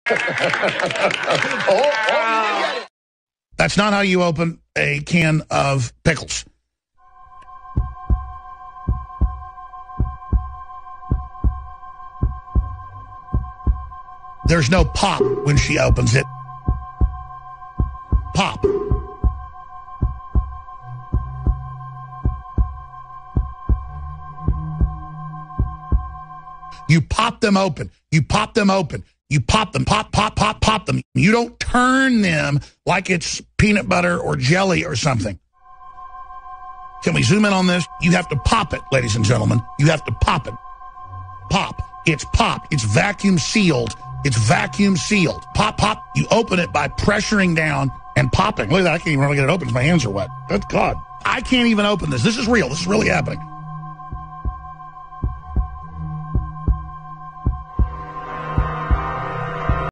That's not how you open a can of pickles. There's no pop when she opens it. Pop. You pop them open. You pop them open. You pop them, pop them. You don't turn them like it's peanut butter or jelly or something. Can we zoom in on this? You have to pop it, ladies and gentlemen. You have to pop it. Pop. It's pop. It's vacuum sealed. It's vacuum sealed. Pop, pop. You open it by pressuring down and popping. Look at that. I can't even really get it open because my hands are wet. Good God. I can't even open this. This is real. This is really happening.